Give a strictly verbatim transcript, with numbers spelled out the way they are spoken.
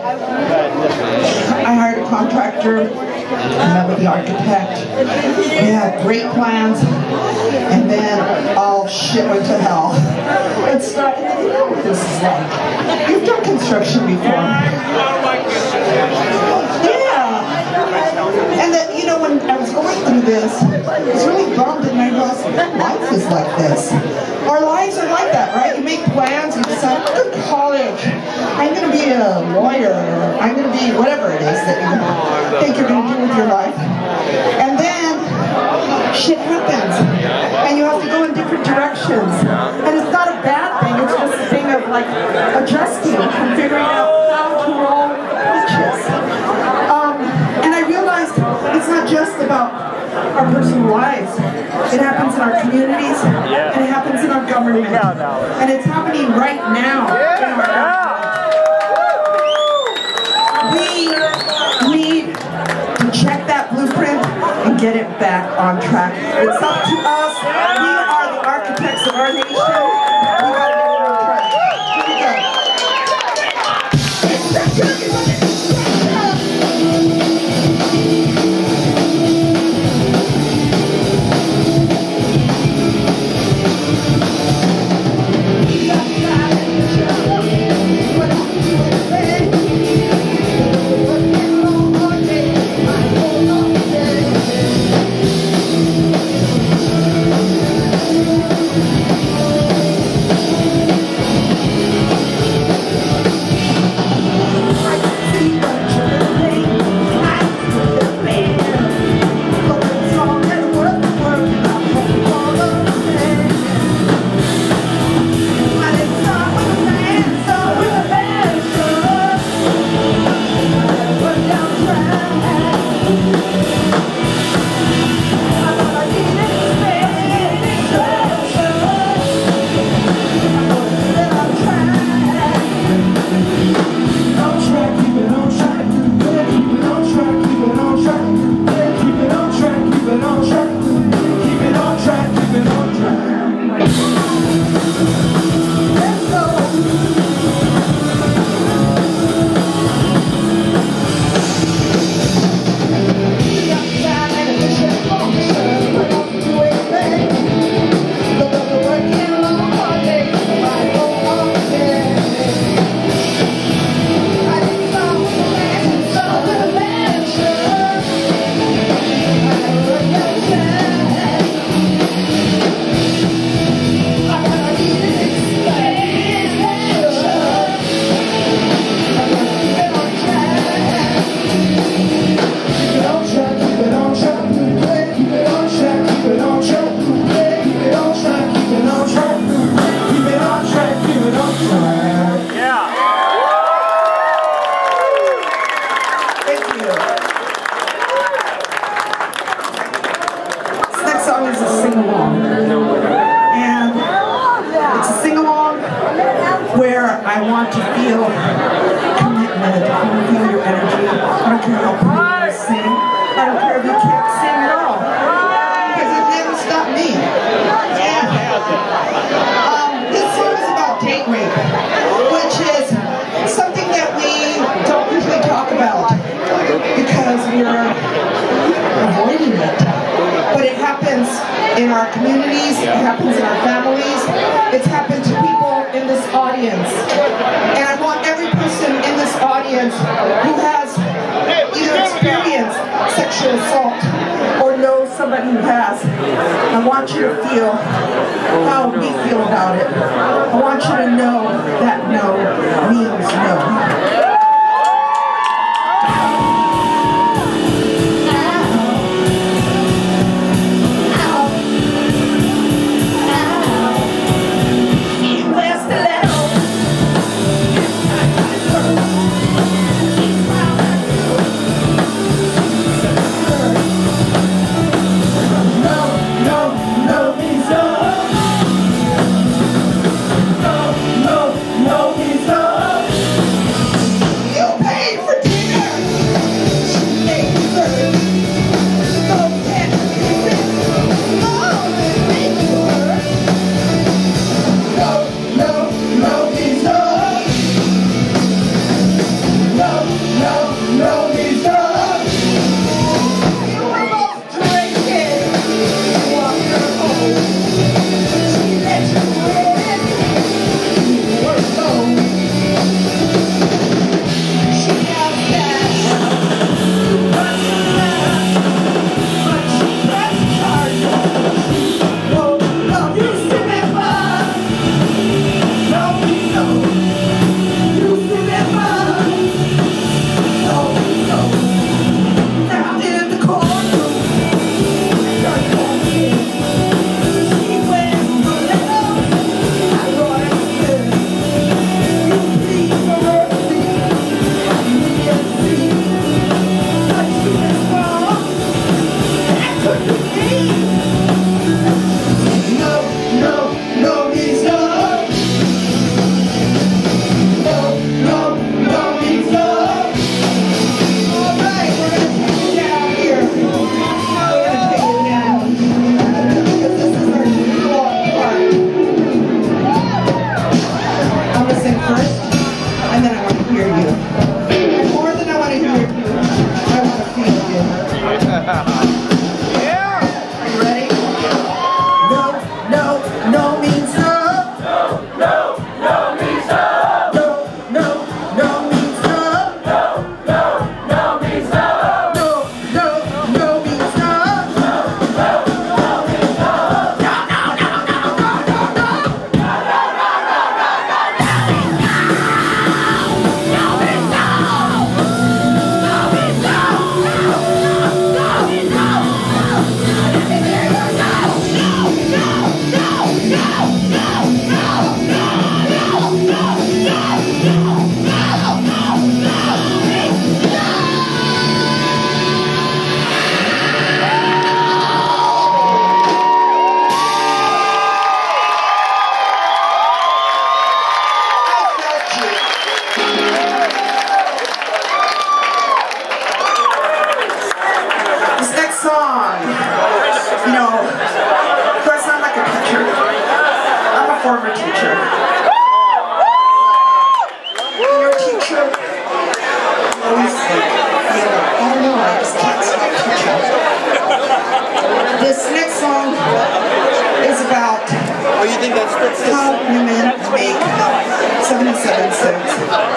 I hired a contractor, I met with the architect, we had great plans, and then all shit went to hell. And so, you know what this is like. You've done construction before. Yeah. And that, you know, when I was going through this, I was really bummed, and I realized life is like this. Our lives are like that, right? You make plans, you decide, I'm going to college, I'm going to be a lawyer, or I'm going to be whatever it is that you think you're going to do with your life. And then shit happens, and you have to go in different directions. And it's not a bad thing, it's just a thing of like adjusting and figuring out how to roll punches. Um, and I realized it's not just about our personal lives. It happens in our communities, and it happens in our government. And it's happening right now in our government. We need to check that blueprint and get it back on track. It's up to us. We are the architects of our nation. We got to get it on track. Here we go. I want to feel commitment. I want to feel your energy. I don't care how pretty you sing. I don't care if you can't sing at all. Because it never stopped me. And um, this song is about date rape, which is something that we don't usually talk about because we're avoiding it. But it happens in our communities, it happens in our families, it's happened to people in this audience. And I want every person in this audience who has either experienced sexual assault or knows somebody who has, I want you to feel how we feel about it. I want you to know that no means no. former teacher. Your teacher always like, you know, I don't know, I just can't stop teaching. This next song is about Oh, you think that's, that's, that's how women make seventy-seven cents.